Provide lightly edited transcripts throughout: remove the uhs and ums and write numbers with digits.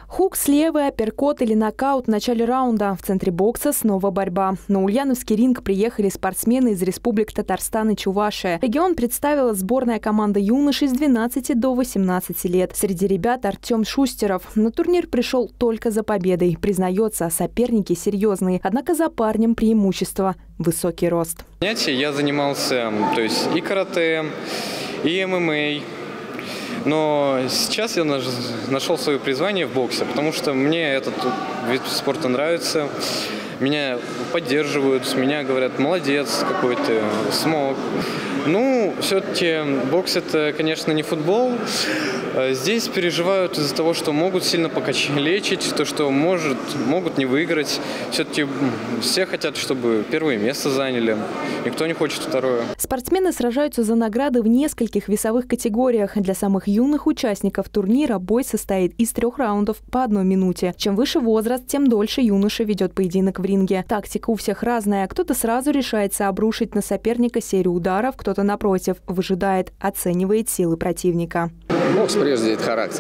Хук слева, апперкот или нокаут в начале раунда. В центре бокса снова борьба. На Ульяновский ринг приехали спортсмены из республик Татарстан и Чувашия. Регион представила сборная команда юношей с 12 до 18 лет. Среди ребят Артем Шустеров. На турнир пришел только за победой. Признается, соперники серьезные. Однако за парнем преимущество – высокий рост. Я занимался и карате, и ММА. Но сейчас я нашел свое призвание в боксе, потому что мне этот вид спорта нравится. Меня поддерживают, меня говорят: молодец какой ты, смог. Все-таки бокс – это, конечно, не футбол. Здесь переживают из-за того, что могут сильно покалечить, то, что могут не выиграть. Все-таки все хотят, чтобы первое место заняли. Никто не хочет второе. Спортсмены сражаются за награды в нескольких весовых категориях. Для самых юных участников турнира бой состоит из 3 раундов по 1 минуте. Чем выше возраст, тем дольше юноша ведет поединок в ринге. Тактика у всех разная. Кто-то сразу решается обрушить на соперника серию ударов, кто-то, напротив, выжидает, оценивает силы противника. Бокс прежде это характер,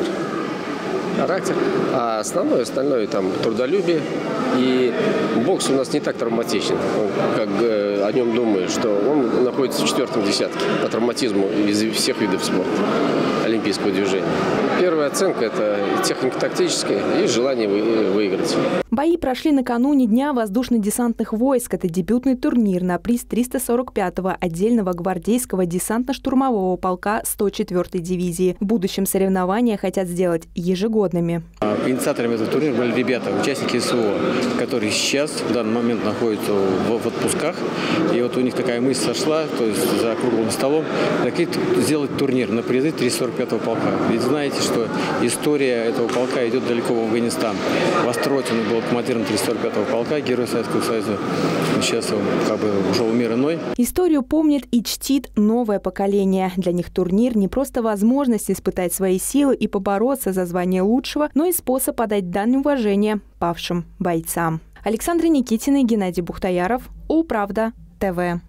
а остальное там трудолюбие. И бокс у нас не так травматичен, как о нем думают, что он находится в 4-м десятке по травматизму из всех видов спорта, олимпийского движения. Первая оценка – это техника тактическая и желание выиграть. Бои прошли накануне Дня воздушно-десантных войск. Это дебютный турнир на приз 345-го отдельного гвардейского десантно-штурмового полка 104-й дивизии. В будущем соревнования хотят сделать ежегодными. Инициаторами этого турнира были ребята, участники СВО, которые сейчас в данный момент находятся в отпусках. И вот у них такая мысль сошла, то есть за круглым столом, сделать турнир на призы 345-го полка. Ведь знаете, что история этого полка идет далеко в Афганистан. Востротин был командиром 345-го полка, герой Советского Союза. Сейчас он ушел в мир иной. Историю помнит и чтит новое поколение. Для них турнир не просто возможность испытать свои силы и побороться за звание лучшего, но и способ отдать дань уважения павшим бойцам. Александра Никитина и Геннадий Бухтаяров. Управда ТВ.